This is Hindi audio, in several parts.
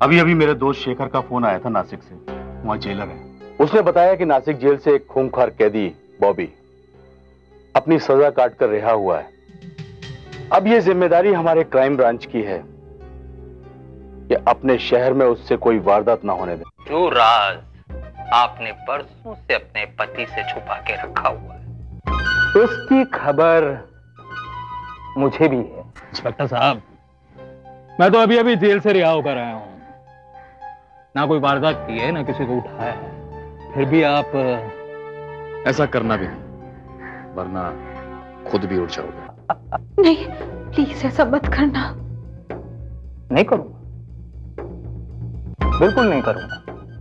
अभी अभी मेरे दोस्त शेखर का फोन आया था नासिक से, वहां जेलर है। उसने बताया कि नासिक जेल से एक खूंखार कैदी बॉबी अपनी सजा काटकर रिहा हुआ है। अब यह जिम्मेदारी हमारे क्राइम ब्रांच की है कि अपने शहर में उससे कोई वारदात ना होने दें। जो राज आपने बरसों से अपने पति से छुपा के रखा हुआ है, उसकी खबर मुझे भी है। इंस्पेक्टर साहब, मैं तो अभी अभी जेल से रिहा होकर आया हूं। ना कोई वारदात की है, ना किसी को उठाया है, फिर भी आप ऐसा करना भी नहीं, वरना खुद भी उठ जाओगे। नहीं, प्लीज ऐसा मत करना। नहीं करूंगा, बिल्कुल नहीं करूंगा।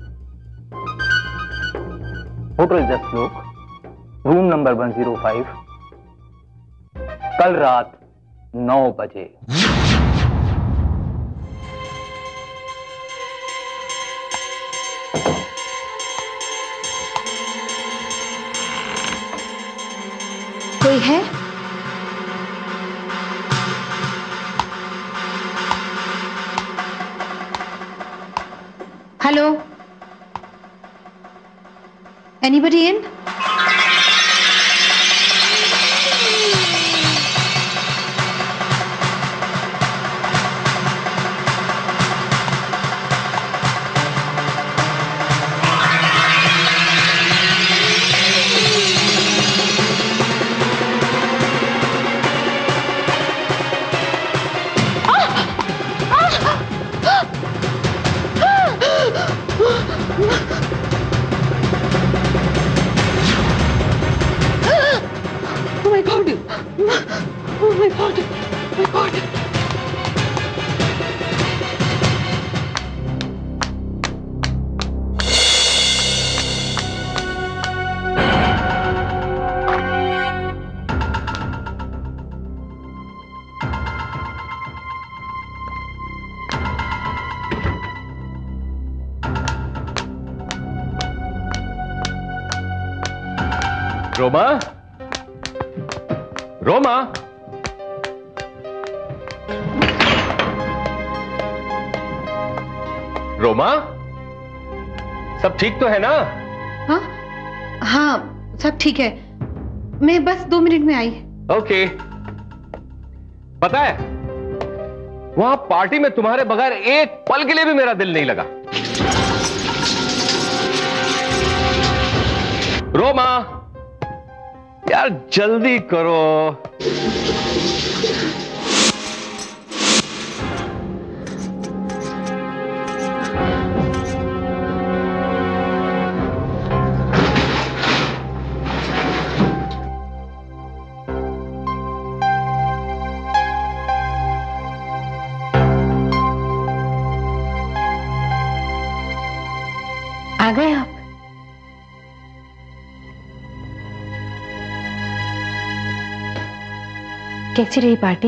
Hotel just look, room number 105, कल रात 9 बजे। कोई है? Hello, anybody in? Roma, Roma, Roma, सब ठीक तो है ना? हाँ हाँ, सब ठीक है। मैं बस 2 मिनट में आई। ओके। पता है, वहां पार्टी में तुम्हारे बगैर एक पल के लिए भी मेरा दिल नहीं लगा। रोमा, यार जल्दी करो। आ गए आप? कैसी रही पार्टी?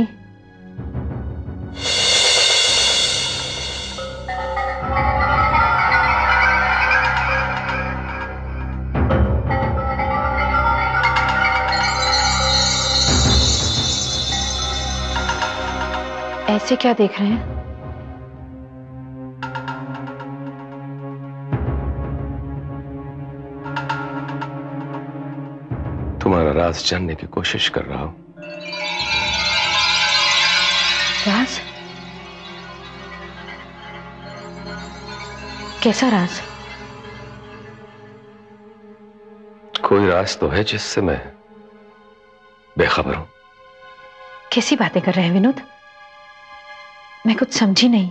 ऐसे क्या देख रहे हैं? तुम्हारा राज जानने की कोशिश कर रहा हूं। राज? कैसा राज? कोई राज तो है जिससे मैं बेखबर हूं। कैसी बातें कर रहे हैं विनोद? मैं कुछ समझी नहीं।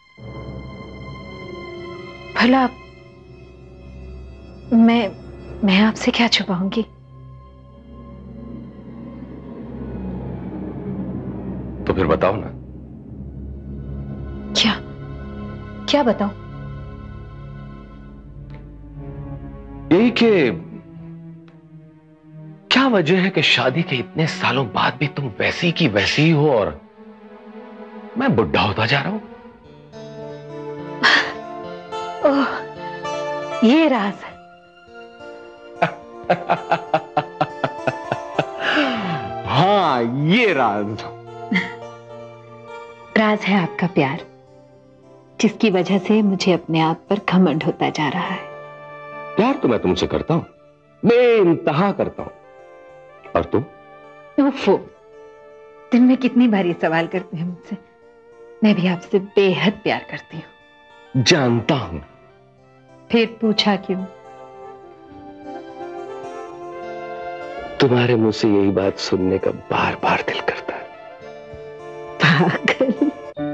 भला मैं आपसे क्या छुपाऊंगी? तो फिर बताओ ना। क्या बताऊं? यही कि क्या वजह है कि शादी के इतने सालों बाद भी तुम वैसी की वैसी ही हो और मैं बुढ़ा होता जा रहा हूं। ओह, ये राज है। हाँ, ये राज राज है आपका प्यार। जिसकी वजह से मुझे अपने आप पर घमंड होता जा रहा है। प्यार तो मैं तुमसे करता हूं, बेइंतहा करता हूं। और तुम? उफ़ो, दिन में कितनी बार ये सवाल करते हैं मुझसे। मैं भी आपसे बेहद प्यार करती हूँ। जानता हूं। फिर पूछा क्यों? तुम्हारे मुंह से यही बात सुनने का बार बार दिल करता है। पागल।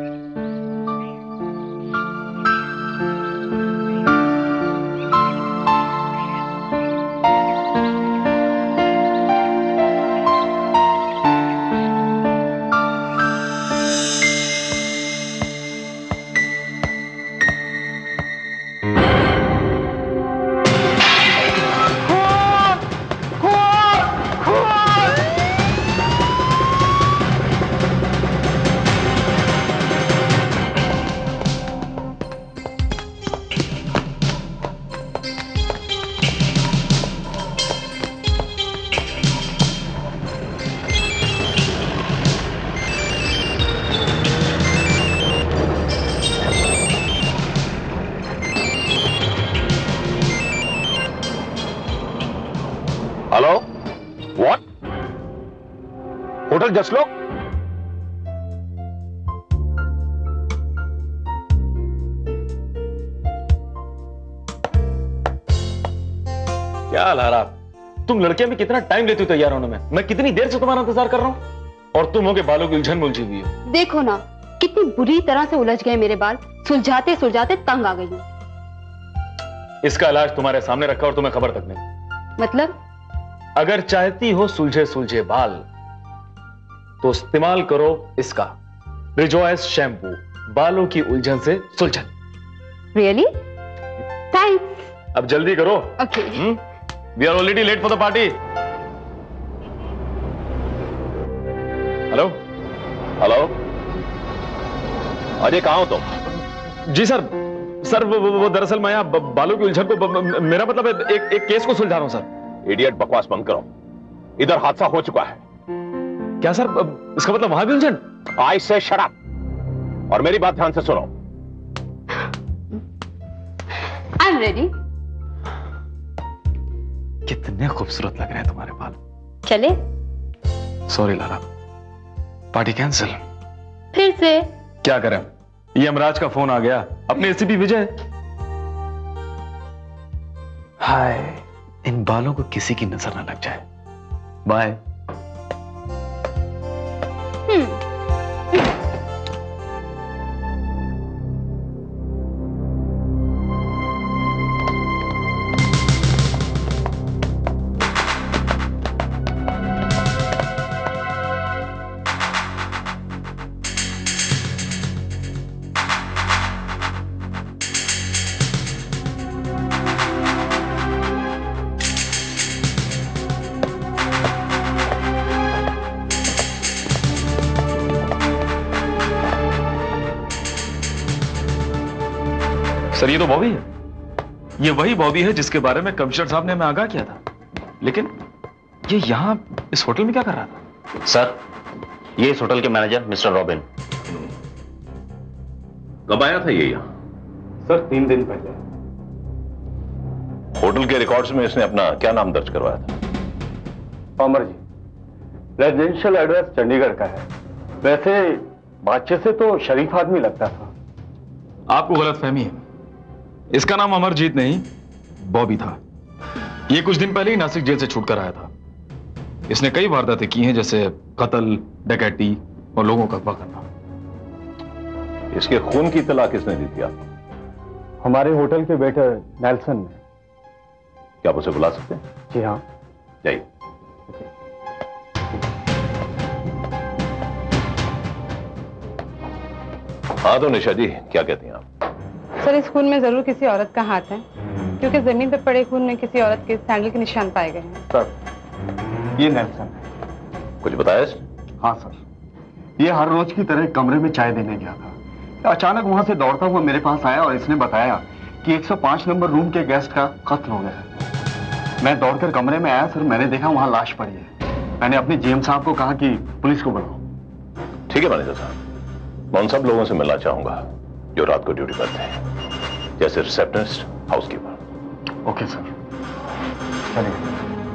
Hello, what? होटल जस्ट लोग? क्या हाल है आप? तुम लड़कियां भी कितना टाइम लेती हो तैयार होने में? मैं कितनी देर से तुम्हारा इंतजार कर रहा हूं और तुम हो के बालों की उलझन उलझी हुई हो। देखो ना, कितनी बुरी तरह से उलझ गए मेरे बाल। सुलझाते सुलझाते तंग आ गई हूं। इसका इलाज तुम्हारे सामने रखा और तुम्हें खबर तक नहीं। मतलब? अगर चाहती हो सुलझे सुलझे बाल तो इस्तेमाल करो इसका रिजॉयस शैम्पू, बालों की उलझन से सुलझन। रियली? थैंक्स। अब जल्दी करो। Okay. We are already late for the party. Hello hello, Ajay कहां हो तुम? जी सर। सर वो दरअसल मैं यहाँ बालों की उलझन को, मेरा मतलब एक केस को सुलझा रहा हूं सर। इडियट, बकवास बंद करो। इधर हादसा हो चुका है। क्या सर? इसका मतलब वहां भी उलझन? आई से शट अप और मेरी बात ध्यान से सुनो। I am ready. कितने खूबसूरत लग रहे हैं तुम्हारे बाल। चले? Sorry Lala, party cancel. फिर से? क्या करें, यमराज का फोन आ गया। अपने एसीपी विजय। हाय, इन बालों को किसी की नजर ना लग जाए। बाय। सर ये तो बॉबी है। ये वही बॉबी है जिसके बारे में कमिश्नर साहब ने हमें आगाह किया था। लेकिन ये यहां इस होटल में क्या कर रहा था? सर, ये इस होटल के मैनेजर मिस्टर रॉबिन। कब आया था ये यहां? सर 3 दिन पहले। होटल के रिकॉर्ड्स में इसने अपना क्या नाम दर्ज करवाया था? अमर जी, रेजिडेंशियल एड्रेस चंडीगढ़ का है। वैसे बातचीत से तो शरीफ आदमी लगता था। आपको गलतफहमी है। इसका नाम अमरजीत नहीं, बॉबी था। ये कुछ दिन पहले ही नासिक जेल से छूट कर आया था। इसने कई वारदातें की हैं, जैसे कत्ल, डकैती और लोगों का अगवा करना। इसके खून की इत्तला किसने दी थी आपको? हमारे होटल के वेटर नेल्सन ने। क्या आप उसे बुला सकते हैं? जी हाँ, जाइए। हाँ तो निशा जी, क्या कहती हैं आप? सर, इस खून में जरूर किसी औरत का हाथ है, क्योंकि जमीन पर पड़े खून में किसी औरत के सैंडल के निशान पाए गए हैं। सर, ये नेल्सन है। कुछ बताया इसने? हाँ सर, ये हर रोज की तरह कमरे में चाय देने गया था। अचानक वहां से दौड़ता हुआ मेरे पास आया और इसने बताया कि 105 नंबर रूम के गेस्ट का कत्ल हो गया है। मैं दौड़कर कमरे में आया सर, मैंने देखा वहां लाश पड़ी है। मैंने अपने जीएम साहब को कहा कि पुलिस को बुलाओ। ठीक है मैनेजर साहब, मैं उन सब लोगों से मिलना चाहूंगा जो रात को ड्यूटी करते हैं, जैसे रिसेप्शनिस्ट, हाउसकीपर। ओके सर, चलिए।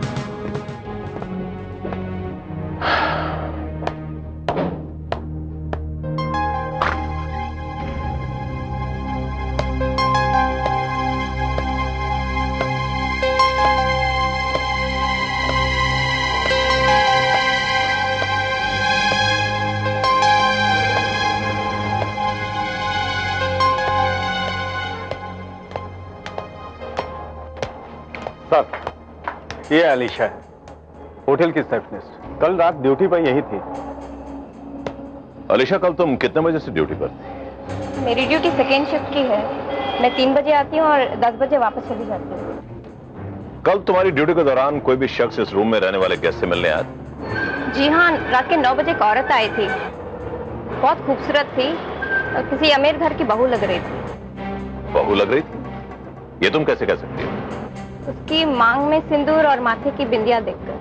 ये अलीशा है, होटल की रिसेप्शनिस्ट। कल रात ड्यूटी पर यही थी। अलीशा, कल तुम कितने बजे से ड्यूटी पर थी? मेरी ड्यूटी सेकेंड शिफ्ट की है। मैं 3 बजे आती हूँ और 10 बजे वापस चली जाती हूँ। कल तुम्हारी ड्यूटी के दौरान कोई भी शख्स इस रूम में रहने वाले गेस्ट से मिलने आया? जी हाँ, रात के 9 बजे एक औरत आई थी। बहुत खूबसूरत थी और किसी अमीर घर की बहू लग रही थी। बहू लग रही थी? ये तुम कैसे कह सकती हो? उसकी मांग में सिंदूर और माथे की बिंदिया देखकर।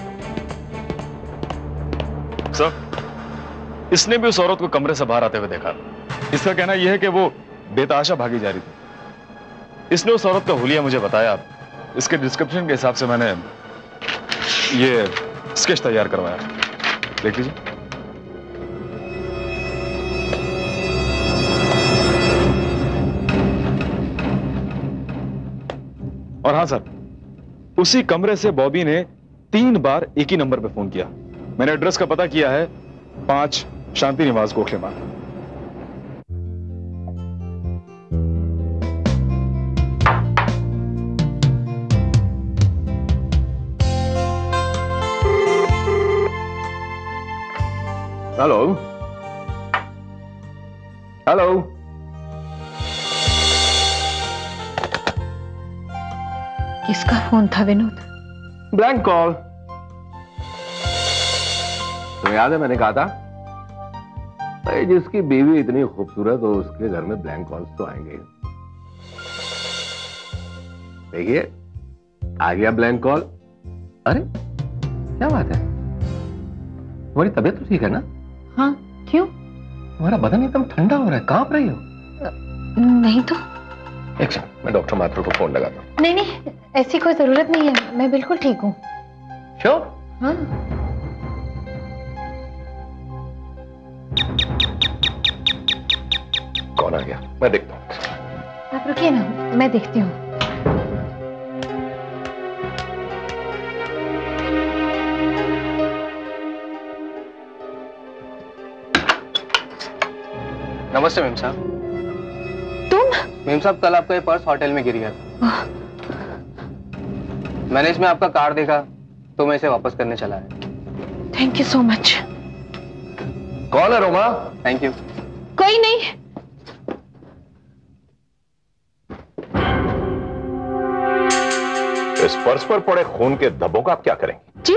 सर, इसने भी उस औरत को कमरे से बाहर आते हुए देखा। इसका कहना यह है कि वो बेतहाशा भागी जा रही थी। इसने उस औरत का हुलिया मुझे बताया। इसके डिस्क्रिप्शन के हिसाब से मैंने ये स्केच तैयार करवाया। देख लीजिए। और हाँ सर, उसी कमरे से बॉबी ने 3 बार एक ही नंबर पे फोन किया। मैंने एड्रेस का पता किया है, 5 शांति निवास, गोखले मार्ग। हेलो हेलो, किसका फोन था विनोद? Blank call. तुम्हें याद है मैंने कहा था भाई, जिसकी बीवी इतनी खूबसूरत हो उसके घर में ब्लैंक कॉल्स तो आएंगे। देखिए आ गया ब्लैंक कॉल। अरे क्या बात है, तुम्हारी तबीयत तो ठीक है ना? हाँ, क्यों? तुम्हारा बदन एकदम ठंडा हो रहा है, कांप रही हो? नहीं तो। एक सेकंड, मैं डॉक्टर माथुर को फोन लगाता हूँ। नहीं नहीं, ऐसी कोई जरूरत नहीं है, मैं बिल्कुल ठीक हूँ। श्योर? हाँ। कौन आ गया? मैं देखता हूँ। आप रुकिए ना, मैं देखती हूँ। नमस्ते मेम साहब। तुम? मेम साहब, कल आपका ये पर्स होटल में गिर गया था। मैंने इसमें आपका कार्ड देखा तो मैं इसे वापस करने चला है। Thank you so much. कौन है रोमा? Thank you. कोई नहीं। इस पर्स पर पड़े खून के धब्बों का आप क्या करेंगे? जी,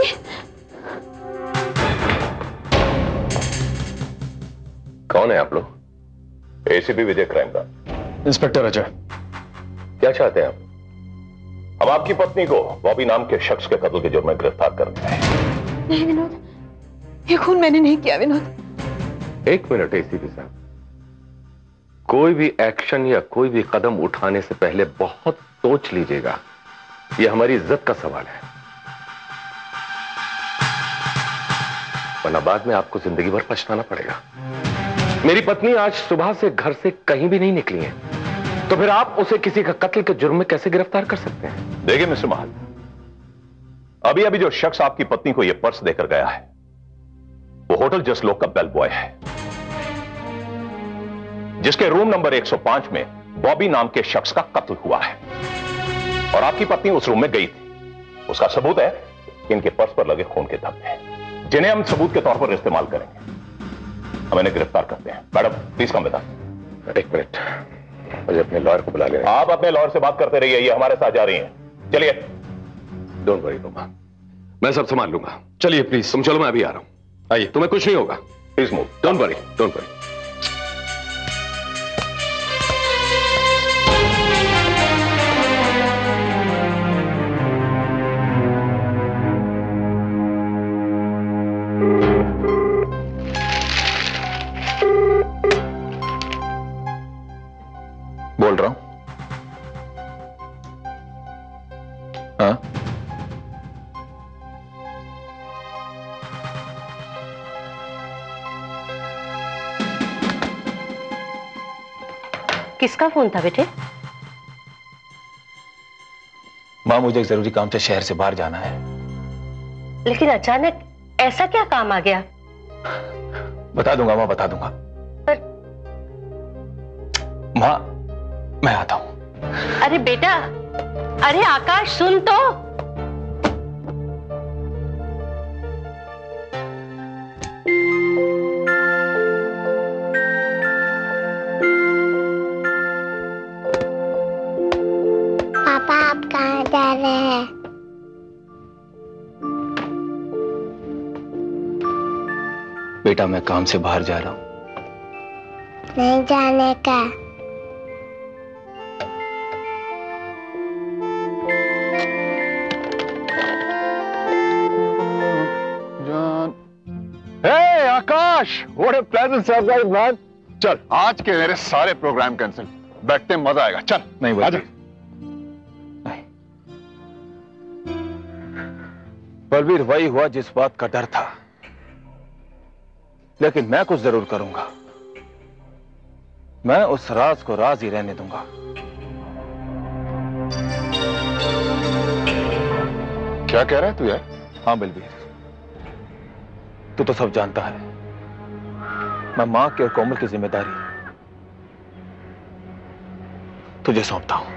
कौन है आप लोग? एसीपी विजय क्राइम का इंस्पेक्टर अजय। क्या चाहते हैं आप? हम आपकी पत्नी को बॉबी नाम के शख्स के कत्ल के जुर्म में गिरफ्तार कर रहे हैं। नहीं विनोद, ये खून मैंने नहीं किया विनोद। एक मिनट एसीपी साहब, कोई भी एक्शन या कोई भी कदम उठाने से पहले बहुत सोच लीजिएगा। यह हमारी इज्जत का सवाल है, वरना बाद में आपको जिंदगी भर पछताना पड़ेगा। मेरी पत्नी आज सुबह से घर से कहीं भी नहीं निकली है, तो फिर आप उसे किसी का कत्ल के जुर्म में कैसे गिरफ्तार कर सकते हैं? देखिए मिस्टर महल, अभी अभी जो शख्स आपकी पत्नी को यह पर्स देकर गया है वो होटल जसलोक का बेल बॉय है, जिसके रूम नंबर 105 में बॉबी नाम के शख्स का कत्ल हुआ है। और आपकी पत्नी उस रूम में गई थी। उसका सबूत है कि इनके पर्स पर लगे खून के धब्बे, जिन्हें हम सबूत के तौर पर इस्तेमाल करेंगे। हम इन्हें गिरफ्तार करते हैं। मैडम प्लीज कम बता। एक मिनट, मुझे अपने लॉयर को बुला लेना। आप अपने लॉयर से बात करते रहिए, ये हमारे साथ जा रही हैं। चलिए। डोंट वरी रोमा, मैं सब संभाल लूंगा। चलिए प्लीज। तुम चलो, मैं अभी आ रहा हूं। आइए, तुम्हें कुछ नहीं होगा। Please move. Don't worry, don't worry. बोल रहा हूं। हाँ, किसका फोन था बेटे? मां, मुझे एक जरूरी काम से शहर से बाहर जाना है। लेकिन अचानक ऐसा क्या काम आ गया? बता दूंगा मां, बता दूंगा। पर... मां, मैं आता हूं। अरे बेटा, अरे आकाश सुन तो। पापा आप कहाँ जा रहे हैं? बेटा मैं काम से बाहर जा रहा हूं। नहीं जाने का। Hey Akash, what a pleasant surprise man. चल, आज के मेरे सारे प्रोग्राम कैंसिल। बैठते हैं, मजा आएगा। चल। नहीं आजा। नहीं बलबीर, वही हुआ जिस बात का डर था। लेकिन मैं कुछ जरूर करूंगा। मैं उस राज को राज ही रहने दूंगा। क्या कह रहा है तू यार? हाँ बलबीर, तू तो सब जानता है। मैं मां की और कोमल की जिम्मेदारी तुझे सौंपता हूं।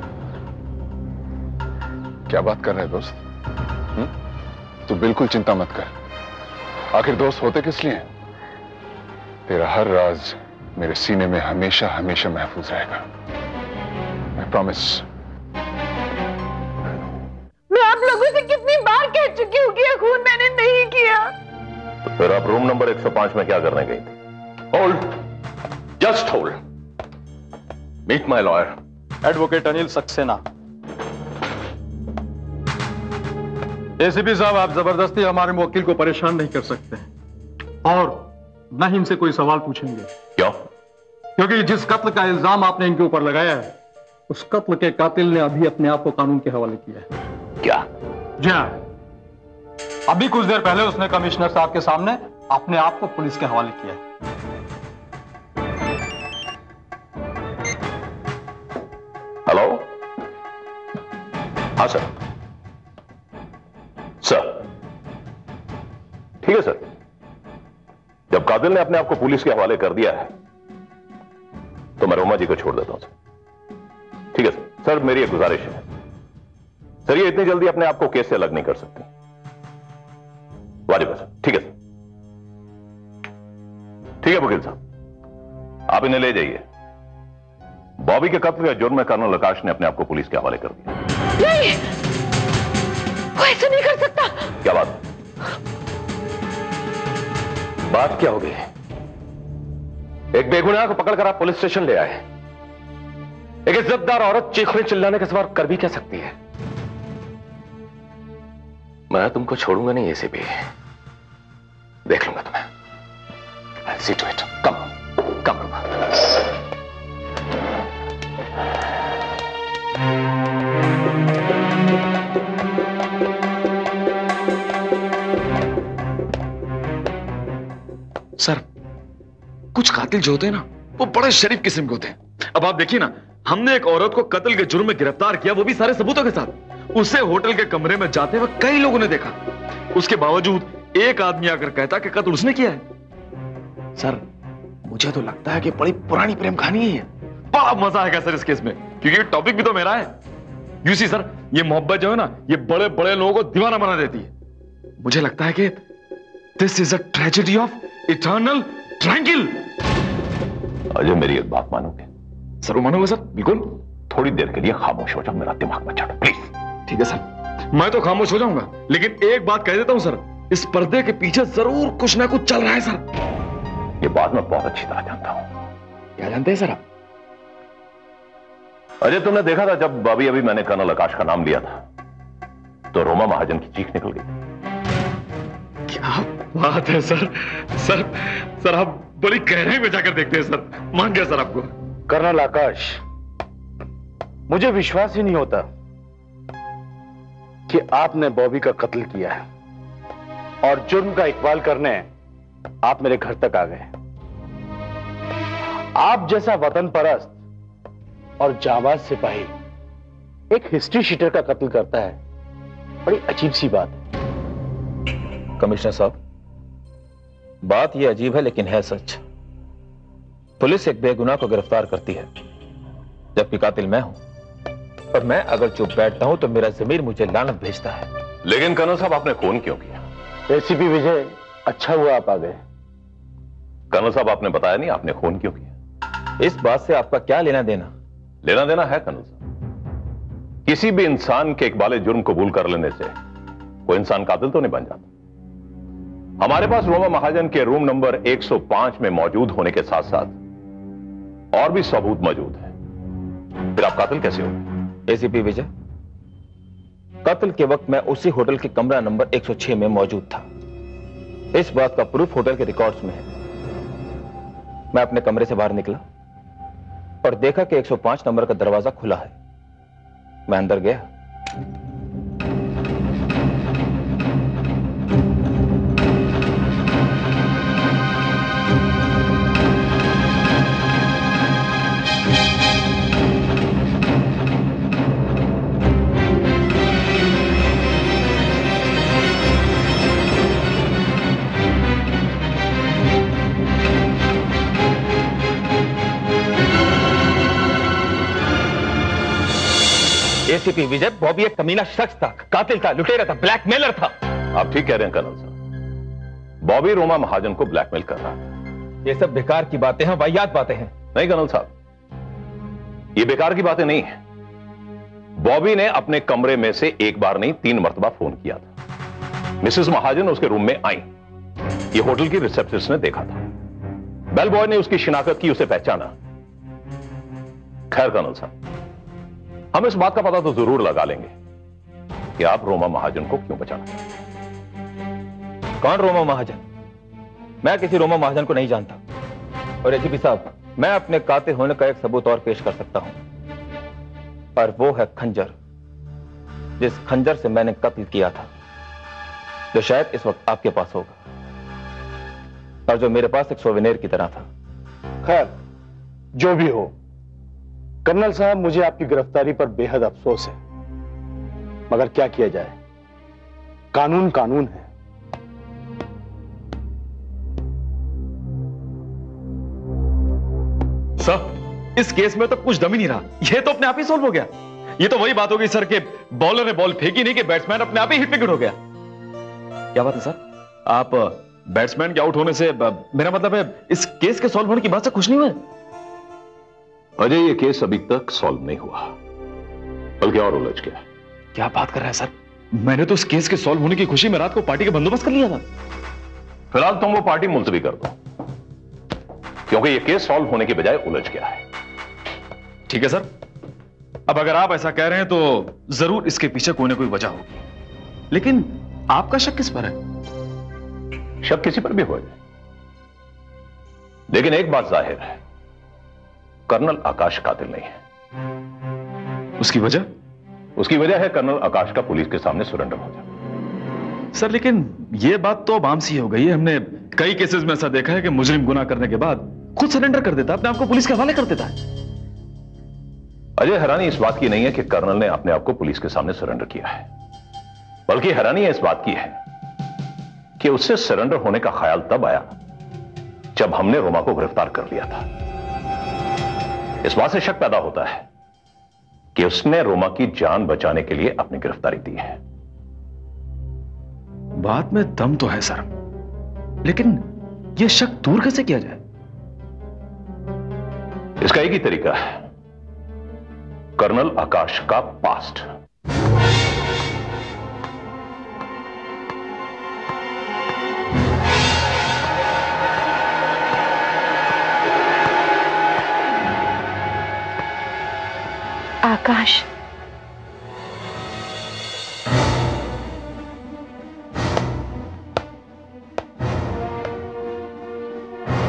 क्या बात कर रहे है दोस्त? तू बिल्कुल चिंता मत कर। आखिर दोस्त होते किस लिए? तेरा हर राज मेरे सीने में हमेशा हमेशा महफूज रहेगा। मैं प्रॉमिस। मैं आप लोगों से कितनी बार कह चुकी हूँ कि ये खून मैंने नहीं किया। तो फिर आप रूम नंबर 105 में क्या करने गई थी? Hold, just hold. Meet my lawyer, advocate Anil Saxena. ACP साहब, आप जबरदस्ती हमारे वकील को परेशान नहीं कर सकते और न ही इनसे कोई सवाल पूछेंगे। क्यों? क्योंकि जिस कत्ल का इल्जाम आपने इनके ऊपर लगाया है, उस कत्ल के कातिल ने अभी अपने आप को कानून के हवाले किया है। क्या? जी हाँ, अभी कुछ देर पहले उसने कमिश्नर साहब के सामने अपने आप को पुलिस के हवाले किया है। हेलो? हाँ सर। सर ठीक है सर। जब कातिल ने अपने आप को पुलिस के हवाले कर दिया है तो मैं रोमा जी को छोड़ देता हूं सर। ठीक है सर। सर मेरी एक गुजारिश है सर, ये इतनी जल्दी अपने आप को केस से अलग नहीं कर सकती। वाजिब है सर। ठीक है सर। ठीक है वकील साहब, आप इन्हें ले जाइए। बॉबी के कत्ल के जुर्म में कर्नल आकाश ने अपने आप को पुलिस के हवाले कर दिया। नहीं, वो ऐसा नहीं कर सकता। क्या बात? बात क्या होगी? एक बेगुनाह को पकड़कर आप पुलिस स्टेशन ले आए। एक इज्जतदार औरत चीखने चिल्लाने के सिवा कर भी क्या सकती है? मैं तुमको छोड़ूंगा नहीं ऐसे भी, देख लूंगा तुम्हें। I'll see to it. Come, come. Sir, कुछ कातिल जो होते हैं ना, वो बड़े शरीफ किस्म के होते हैं। अब आप देखिए ना, हमने एक औरत को कत्ल के जुर्म में गिरफ्तार किया, वो भी सारे सबूतों के साथ। उसे होटल के कमरे में जाते हुए कई लोगों ने देखा। उसके बावजूद एक आदमी आकर कहता कि कत्ल उसने किया है। सर मुझे तो लगता है कि बड़ी पुरानी प्रेम कहानी है। बड़ा मजा आएगा सर इस केस में, क्योंकि टॉपिक भी तो मेरा है। यू सी सर, ये मोहब्बत जो है ना, ये बड़े बड़े लोगों को दीवाना बना देती है। मुझे लगता है कि this is a tragedy of eternal triangle. Ajay मेरी एक बात मानोगे? सर वो मानूंगा सर, बिल्कुल। थोड़ी देर के लिए खामोश हो जाओ, मेरा दिमाग मत चाटो प्लीज। ठीक है सर, मैं तो खामोश हो जाऊंगा, लेकिन एक बात कह देता हूं सर, इस पर्दे के पीछे जरूर कुछ ना कुछ चल रहा है सर। ये बात मैं बहुत अच्छी तरह जानता हूं। क्या जानते हैं सर आप? अजय तुमने देखा था जब अभी मैंने कर्नल आकाश का नाम लिया था तो रोमा महाजन की चीख निकल गई। क्या बात है सर। सर आप बड़ी गहराई में जाकर देखते हैं सर। मान गया सर आपको। कर्नल आकाश मुझे विश्वास ही नहीं होता कि आपने बॉबी का कत्ल किया है और जुर्म का इकबाल करने आप मेरे घर तक आ गए। आप जैसा वतन परस्त और जाबाज सिपाही एक हिस्ट्री शीटर का कत्ल करता है, बड़ी अजीब सी बात है। कमिश्नर साहब, बात यह अजीब है लेकिन है सच। पुलिस एक बेगुनाह को गिरफ्तार करती है जबकि कातिल मैं हूं, और मैं अगर चुप बैठता हूं तो मेरा ज़मीर मुझे लानत भेजता है। लेकिन कर्नल साहब, आपने खून क्यों किया? एसीपी विजय, अच्छा हुआ आप आ गए। कर्नल साहब, आपने बताया नहीं आपने खून क्यों किया। इस बात से आपका क्या लेना देना? लेना देना है कर्नल साहब। किसी भी इंसान के इकबाल जुर्म कबूल कर लेने से कोई इंसान कातिल तो नहीं बन जाता। हमारे पास रोमा महाजन के रूम नंबर 105 में मौजूद होने के साथ साथ और भी सबूत मौजूद है, फिर आप कातिल कैसे हो? एसीपी विजय, कत्ल के वक्त मैं उसी होटल के कमरा नंबर 106 में मौजूद था। इस बात का प्रूफ होटल के रिकॉर्ड्स में है। मैं अपने कमरे से बाहर निकला और देखा कि 105 नंबर का दरवाजा खुला है। मैं अंदर गया। एसीपी विजय, बॉबी एक कमीना शख्स था, कातिल था, लुटेरा था, ब्लैकमेलर था। आप ठीक कह रहे हैं कर्नल साहब, बॉबी रोमा महाजन को ब्लैकमेल कर रहा था। ये सब बेकार की बातें हैं, वाहियात बातें हैं। नहीं कर्नल साहब, ये बेकार की बातें नहीं है। बॉबी ने अपने कमरे में से एक बार नहीं 3 मरतबा फोन किया था। मिसेस महाजन उसके रूम में आई, ये होटल की रिसेप्शनिस्ट ने देखा था। बेल बॉय ने उसकी शिनाख्त की, उसे पहचाना। खैर कर्नल साहब, हम इस बात का पता तो जरूर लगा लेंगे कि आप रोमा महाजन को क्यों बचाना चाहते हैं। कौन रोमा महाजन? मैं किसी रोमा महाजन को नहीं जानता। और एसीपी साहब, मैं अपने कातिल होने का एक सबूत और पेश कर सकता हूं, और वो है खंजर, जिस खंजर से मैंने कत्ल किया था, जो शायद इस वक्त आपके पास होगा और जो मेरे पास एक सोवेनियर की तरह था। खैर, जो भी हो कर्नल साहब, मुझे आपकी गिरफ्तारी पर बेहद अफसोस है, मगर क्या किया जाए, कानून कानून है। सर, इस केस में तो कुछ दम ही नहीं रहा। यह तो अपने आप ही सोल्व हो गया। ये तो वही बात हो गई सर कि बॉलर ने बॉल फेंकी नहीं कि बैट्समैन अपने आप ही हिट विकेट हो गया। क्या बात है सर? आप बैट्समैन के आउट होने से, मेरा मतलब है इस केस के सॉल्व होने की बात से खुश नहीं हुए? अजय, ये केस अभी तक सॉल्व नहीं हुआ, बल्कि और उलझ गया। क्या बात कर रहे हैं सर? मैंने तो इस केस के सॉल्व होने की खुशी में रात को पार्टी का बंदोबस्त कर लिया था। फिलहाल तुम वो पार्टी मुलतवी कर दो, क्योंकि ये केस सॉल्व होने के बजाय उलझ गया है। ठीक है सर, अब अगर आप ऐसा कह रहे हैं तो जरूर इसके पीछे कोई ना कोई वजह होगी, लेकिन आपका शक किस पर है? शक किसी पर भी हो जाए, लेकिन एक बात जाहिर है, कर्नल आकाश कातिल नहीं है। उसकी वजह? उसकी वजह है कर्नल आकाश का पुलिस के सामने सरेंडर हो जाना। सर, लेकिन यह बात तो अब आम सी हो गई है। हमने कई केसेस में ऐसा देखा है कि मुजरिम गुनाह करने के बाद खुद सरेंडर कर देता है, अपने आप को पुलिस के हवाले कर देता है। अजय, हैरानी इस बात की नहीं है कि कर्नल ने अपने आप को पुलिस के सामने सरेंडर किया है, बल्कि हैरानी इस बात की है कि उससे सरेंडर होने का ख्याल तब आया जब हमने रोमा को गिरफ्तार कर लिया था। इस बात से शक पैदा होता है कि उसने रोमा की जान बचाने के लिए अपनी गिरफ्तारी दी है। बात में दम तो है सर, लेकिन यह शक दूर कैसे किया जाए? इसका एक ही तरीका है, कर्नल आकाश का पास्ट। आकाश,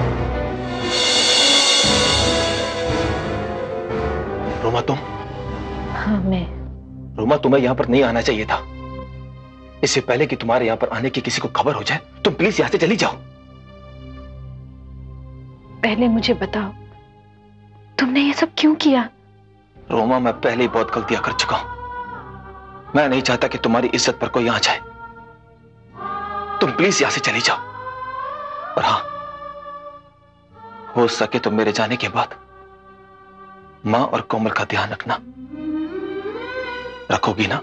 रोमा, तुम हाँ मैं। रोमा, तुम्हें यहां पर नहीं आना चाहिए था। इससे पहले कि तुम्हारे यहां पर आने की किसी को खबर हो जाए, तुम प्लीज यहां से चली जाओ। पहले मुझे बताओ, तुमने ये सब क्यों किया? रोमा, मैं पहले ही बहुत गलतियां कर चुका हूं। मैं नहीं चाहता कि तुम्हारी इज्जत पर कोई आ जाए। तुम प्लीज यहां से चली जाओ। और हां, हो सके तो मेरे जाने के बाद मां और कोमल का ध्यान रखना। रखोगी ना?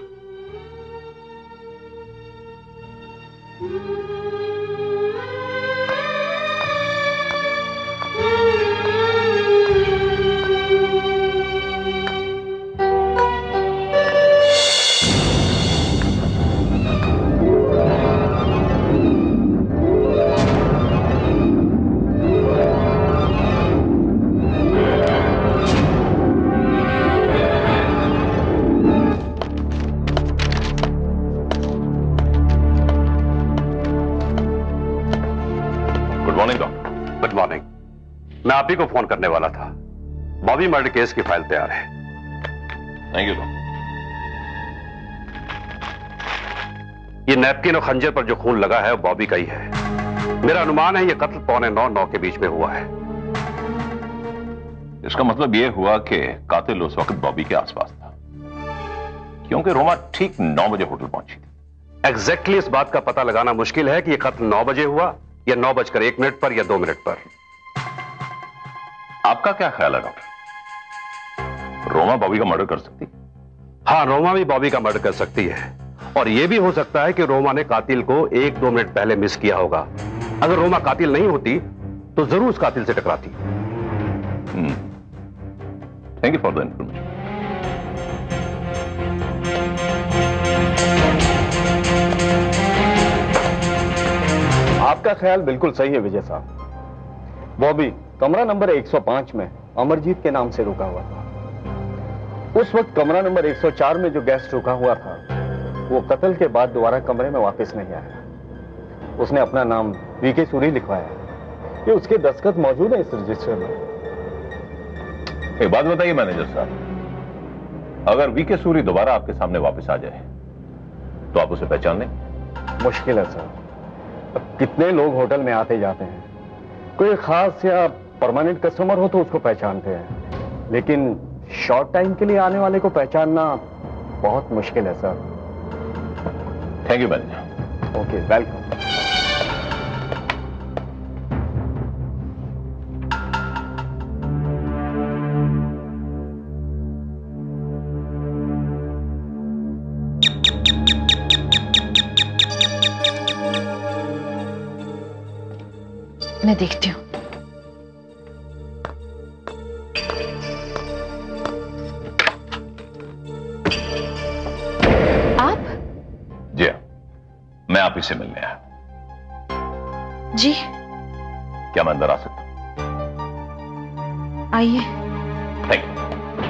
Good morning. मैं आप ही को फोन करने वाला था। बॉबी मर्डर केस की फाइल तैयार है। Thank you. ये नैपकिन और खंजर पर जो खून लगा है वो बॉबी का ही है। मेरा अनुमान है ये कत्ल 8:45-9 के बीच में हुआ है। इसका मतलब यह हुआ कि कातिल उस वक्त बॉबी के आसपास था, क्योंकि रोमा ठीक 9 बजे होटल पहुंची थी। एग्जैक्टली इस बात का पता लगाना मुश्किल है कि यह कत्ल 9 बजे हुआ या 9:01 पर या 2 मिनट पर। आपका क्या ख्याल है डॉक्टर? रोमा बॉबी का मर्डर कर सकती? हाँ, रोमा भी बॉबी का मर्डर कर सकती है। और यह भी हो सकता है कि रोमा ने कातिल को 1-2 मिनट पहले मिस किया होगा। अगर रोमा कातिल नहीं होती तो जरूर उस कातिल से टकराती। Thank you for the information. आपका ख्याल बिल्कुल सही है विजय साहब। बॉबी कमरा नंबर 105 में अमरजीत के नाम से रुका हुआ था। उस वक्त कमरा नंबर 104 में जो गेस्ट रुका हुआ था वो कत्ल के बाद दोबारा कमरे में वापस नहीं आया। उसने अपना नाम वीके सूरी लिखवाया। ये उसके दस्तखत मौजूद है इस रजिस्टर में। एक बात बताइए मैनेजर साहब, अगर वीके सूरी दोबारा आपके सामने वापस आ जाए तो आप उसे पहचान लें? मुश्किल है सर। अब कितने लोग होटल में आते जाते हैं, कोई खास या परमानेंट कस्टमर हो तो उसको पहचानते हैं, लेकिन शॉर्ट टाइम के लिए आने वाले को पहचानना बहुत मुश्किल है sir. Thank you manager. Okay, welcome. मैं देखती हूँ। आप? जी, मैं आप ही से मिलने आया। जी? क्या मैं अंदर आ सकता हूं? आइए। Thank you.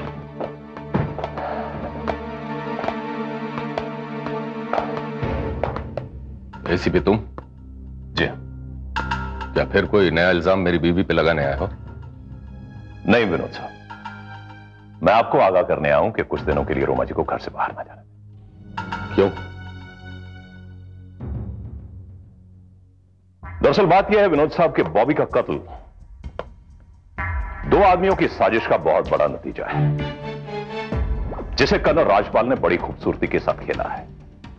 एसीपी तुम? जी। क्या फिर कोई नया इल्जाम मेरी बीवी पे लगाने आए हो? नहीं विनोद साहब, मैं आपको आगाह करने आया हूं कि कुछ दिनों के लिए रोमा जी को घर से बाहर ना जाना। क्यों? दरअसल बात यह है विनोद साहब कि बॉबी का कत्ल 2 आदमियों की साजिश का बहुत बड़ा नतीजा है, जिसे कर्नल राजपाल ने बड़ी खूबसूरती के साथ खेला है।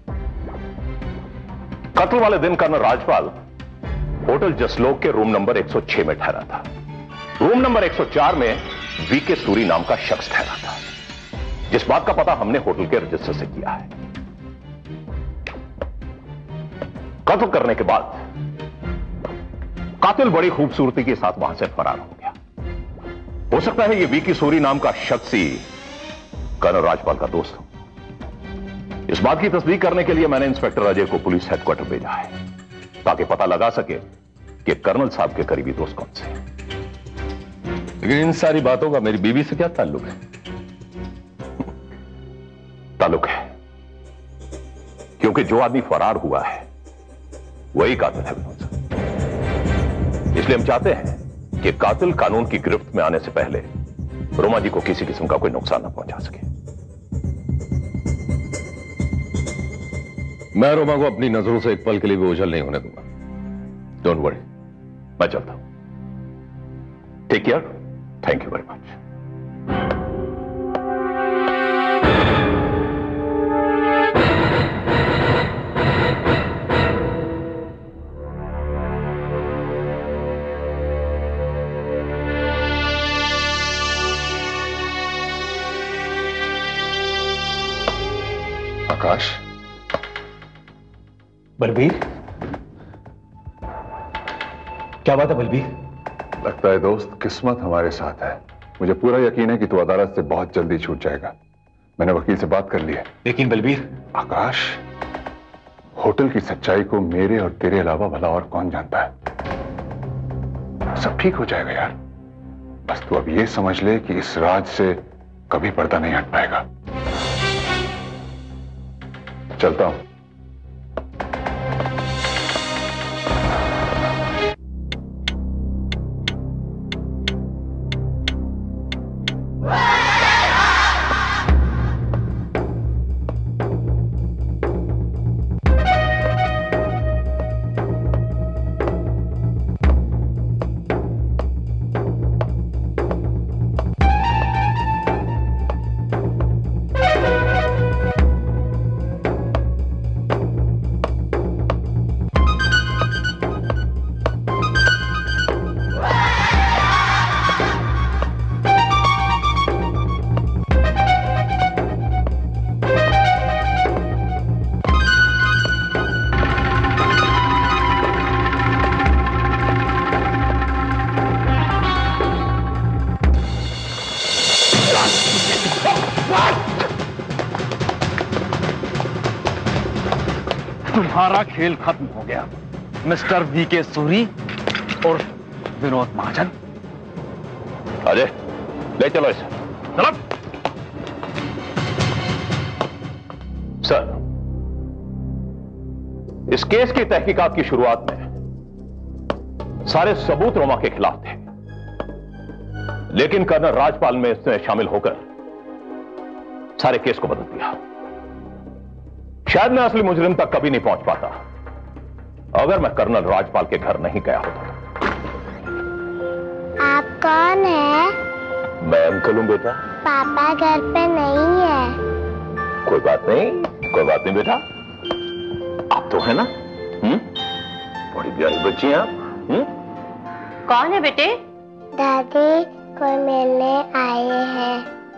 कत्ल वाले दिन कर्नल राजपाल होटल जसलोक के रूम नंबर 106 में ठहरा था। रूम नंबर 104 में वीके सूरी नाम का शख्स ठहरा था, जिस बात का पता हमने होटल के रजिस्टर से किया है। कत्ल करने के बाद कातिल बड़ी खूबसूरती के साथ वहां से फरार हो गया। हो सकता है ये वीके सूरी नाम का शख्स ही कर्नल राजपाल का दोस्त हो। इस बात की तस्दीक करने के लिए मैंने इंस्पेक्टर अजय को पुलिस हेडक्वार्टर भेजा है, ताकि पता लगा सके कि कर्नल साहब के करीबी दोस्त कौन से हैं। लेकिन इन सारी बातों का मेरी बीवी से क्या ताल्लुक है? ताल्लुक है, क्योंकि जो आदमी फरार हुआ है वही कातिल है विनोद साहब। इसलिए हम चाहते हैं कि कातिल कानून की गिरफ्त में आने से पहले रोमा जी को किसी किस्म का कोई नुकसान न पहुंचा सके। मैं रोमा को अपनी नजरों से एक पल के लिए भी ओझल नहीं होने दूंगा। डोंट वरी, मैं चलता हूं। Take care. Thank you very much. Akash. Balbir, क्या बात है बलबीर? लगता है दोस्त किस्मत हमारे साथ है। मुझे पूरा यकीन है कि तू अदालत से बहुत जल्दी छूट जाएगा। मैंने वकील से बात कर ली है। लेकिन बलबीर। आकाश, होटल की सच्चाई को मेरे और तेरे अलावा भला और कौन जानता है। सब ठीक हो जाएगा यार। बस तू अब ये समझ ले कि इस राज से कभी पर्दा नहीं हट पाएगा। चलता हूं। तुम्हारा खेल खत्म हो गया मिस्टर वीके सूरी और विनोद महाजन। अजय, ले चलो इसे। चलो। सर, इस केस की तहकीकात की शुरुआत में सारे सबूत रोमा के खिलाफ थे, लेकिन कर्नल राजपाल में इसने शामिल होकर सारे केस को बदल दिया। शायद मैं असली मुजरिम तक कभी नहीं पहुंच पाता अगर मैं कर्नल राजपाल के घर नहीं गया होता। आप कौन है? मैं अंकल हूं बेटा। पापा घर पे नहीं है। कोई बात नहीं, कोई बात नहीं बेटा। आप तो है ना? बड़ी प्यारी बच्ची हैं आप। कौन है बेटे? दादी, कोई मिलने आए हैं।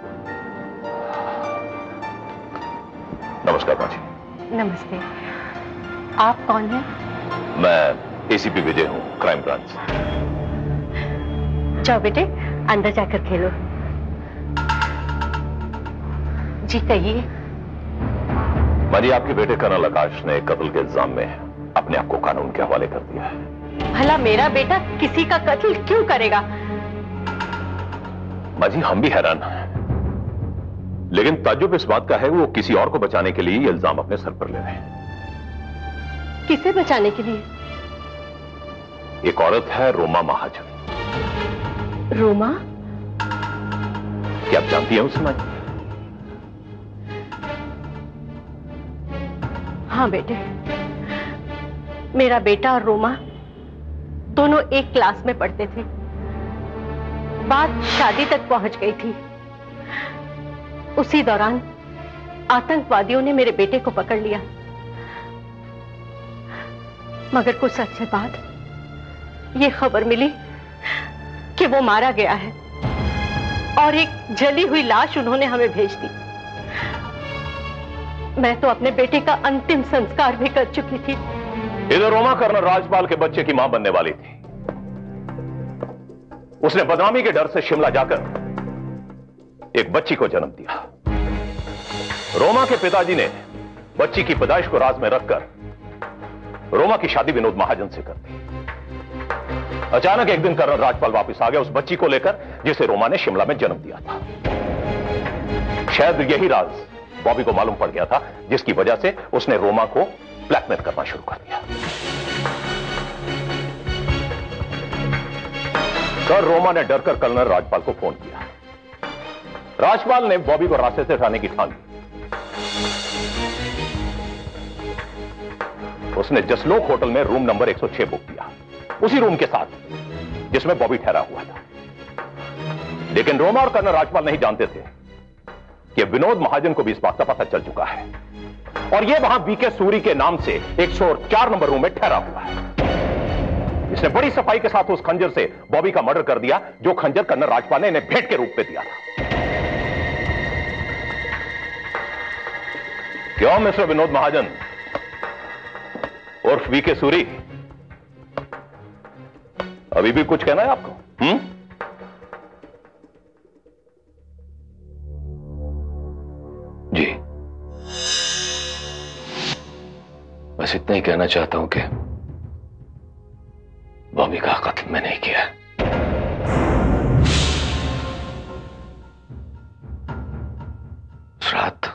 नमस्कार बाजी। नमस्ते। आप कौन हैं? मैं एसीपी विजय हूं, क्राइम ब्रांच। जाओ बेटे, अंदर जाकर खेलो। जी कहिए। माजी, आपके बेटे कर्नल आकाश ने कत्ल के इल्जाम में अपने आप को कानून के हवाले कर दिया है। भला मेरा बेटा किसी का कत्ल क्यों करेगा? माजी, हम भी हैरान हैं, लेकिन ताज्जुब इस बात का है वो किसी और को बचाने के लिए ये इल्जाम अपने सर पर ले रहे हैं। किसे बचाने के लिए? एक औरत है रोमा महाजन। रोमा? क्या आप जानती हैं उसे माजी? हाँ बेटे, मेरा बेटा और रोमा दोनों एक क्लास में पढ़ते थे। बात शादी तक पहुंच गई थी। उसी दौरान आतंकवादियों ने मेरे बेटे को पकड़ लिया, मगर कुछ अर्से बाद यह खबर मिली कि वो मारा गया है और एक जली हुई लाश उन्होंने हमें भेज दी। मैं तो अपने बेटे का अंतिम संस्कार भी कर चुकी थी। इधर रोमा कर्नल राजपाल के बच्चे की मां बनने वाली थी। उसने बदनामी के डर से शिमला जाकर एक बच्ची को जन्म दिया। रोमा के पिताजी ने बच्ची की पैदाइश को राज में रखकर रोमा की शादी विनोद महाजन से कर दी। अचानक एक दिन कर्नल राजपाल वापस आ गया उस बच्ची को लेकर जिसे रोमा ने शिमला में जन्म दिया था। शायद यही राज बॉबी को मालूम पड़ गया था, जिसकी वजह से उसने रोमा को ब्लैकमेल करना शुरू कर दिया। सर, रोमा ने डरकर कर्नल राजपाल को फोन किया। राजपाल ने बॉबी को रास्ते से हटाने की ठान ली। उसने जसलोक होटल में रूम नंबर 106 बुक किया, उसी रूम के साथ जिसमें बॉबी ठहरा हुआ था। लेकिन रोमा और कर्नल राजपाल नहीं जानते थे कि विनोद महाजन को भी इस बात का पता चल चुका है और यह वहां वीके सूरी के नाम से 104 नंबर रूम में ठहरा हुआ है। इसने बड़ी सफाई के साथ उस खंजर से बॉबी का मर्डर कर दिया, जो खंजर कर्नल राजपाल ने इन्हें भेंट के रूप में दिया था। क्यों मिस्टर विनोद महाजन उर्फ वीके सूरी, अभी भी कुछ कहना है आपको? जी, बस इतना ही कहना चाहता हूं कि बॉबी का कत्ल मैंने ही किया। उस रात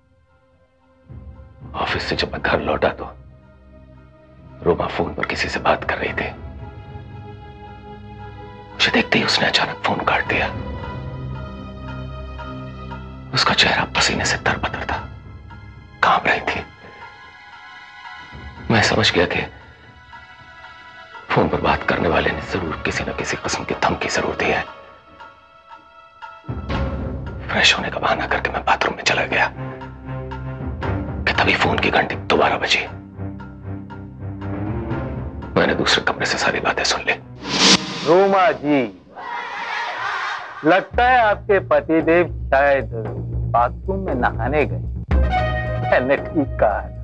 ऑफिस से जब मैं घर लौटा तो रोमा फोन पर किसी से बात कर रही थी। मुझे देखते ही उसने अचानक फोन काट दिया। उसका चेहरा पसीने से तरबतर था, कांप रही थी। मैं समझ गया कि फोन पर बात करने वाले ने जरूर किसी न किसी किस्म की धमकी जरूर दी है। फ्रेश होने का बहाना करके मैं बाथरूम में चला गया कि तभी फोन की घंटी दोबारा बजी। मैंने दूसरे कमरे से सारी बातें सुन ली। रोमा जी, लगता है आपके पतिदेव शायद बाथरूम में नहाने गए। मैंने ठीक कहा है।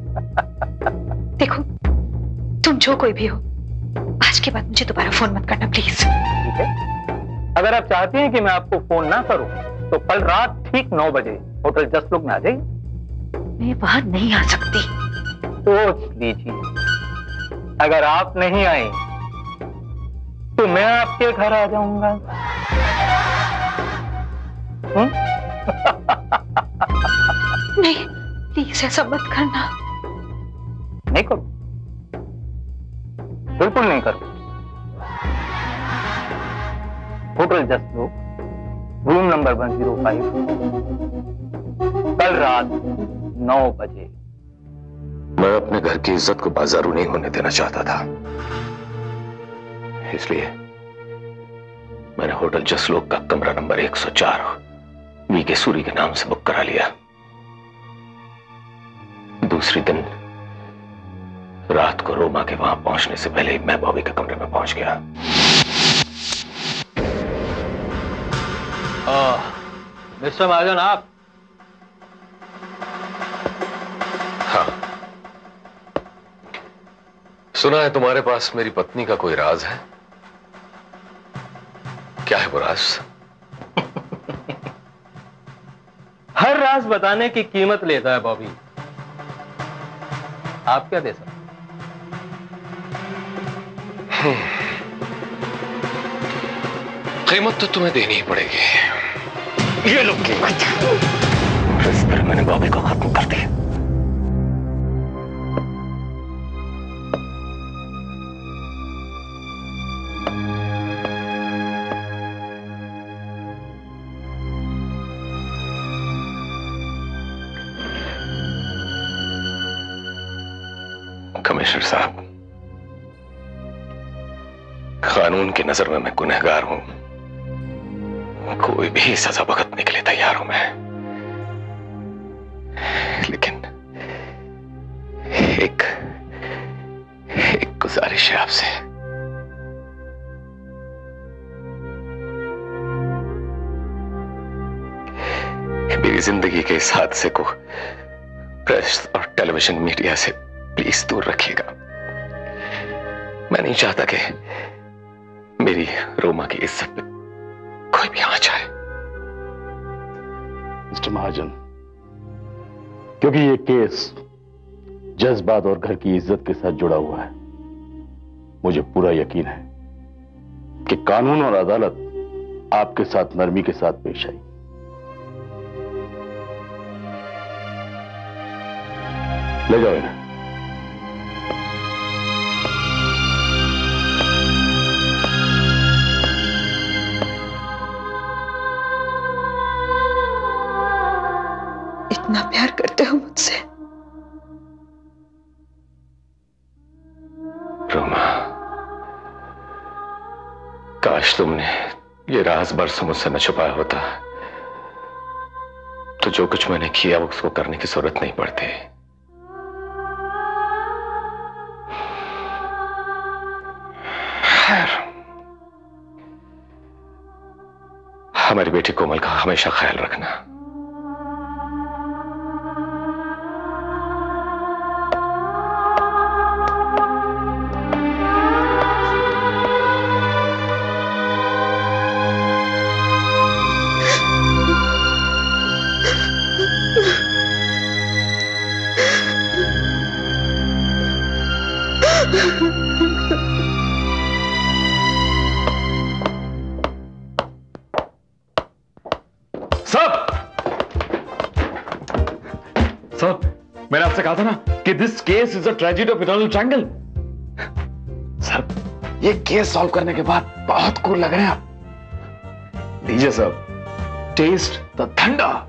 देखो, तुम जो कोई भी हो, आज के बाद मुझे दोबारा फोन मत करना प्लीज। ठीक है, अगर आप चाहती हैं कि मैं आपको फोन ना करूं तो कल रात ठीक 9 बजे होटल जसलोक में आ जाइए। मैं वहां नहीं आ सकती। सोच लीजिए, अगर आप नहीं आई तो मैं आपके घर आ जाऊंगा। नहीं, प्लीज ऐसा मत करना। नहीं करूं, बिल्कुल नहीं करूं। होटल जसलोक, रूम नंबर 105, कल रात 9 बजे। मैं अपने घर की इज्जत को बाजारू नहीं होने देना चाहता था, इसलिए मैंने होटल जसलोक का कमरा नंबर 104 वीके सूरी के नाम से बुक करा लिया। दूसरी दिन रात को रोमा के वहां पहुंचने से पहले ही मैं बॉबी के कमरे में पहुंच गया। मिस्टर महाजन, आप? हाँ, सुना है तुम्हारे पास मेरी पत्नी का कोई राज है। क्या है वो राज? हर राज बताने की कीमत लेता है बॉबी। आप क्या दे सकते? कीमत तो तुम्हें देनी ही पड़ेगी। ये लो कीमत। इस पर मैंने बॉबी को खत्म कर दिया। कमिश्नर साहब, कानून की नजर में मैं गुनहगार हूं। कोई भी सजा भुगतने के लिए तैयार हूं मैं, लेकिन एक गुजारिश है आपसे। मेरी जिंदगी के इस हादसे को प्रेस और टेलीविजन मीडिया से प्लीज दूर रखिएगा। मैं नहीं चाहता कि मेरी रोमा की इज्जत पे कोई भी आंच आए। मिस्टर महाजन, क्योंकि ये केस जज्बात और घर की इज्जत के साथ जुड़ा हुआ है, मुझे पूरा यकीन है कि कानून और अदालत आपके साथ नरमी के साथ पेश आई। ले जाओ इन्हें। इतना प्यार करते हो मुझसे, तुमने ये राज बरसों मुझसे न छुपाया होता तो जो कुछ मैंने किया उसको करने की जरूरत नहीं पड़ती। खैर, हमारी बेटी कोमल का हमेशा ख्याल रखना। मैंने आपसे कहा था ना कि this case is a tragedy of eternal triangle. Sir, ये केस सॉल्व करने के बाद बहुत कूल लग रहे हैं आप। लीजिए सर, टेस्ट द थंडर।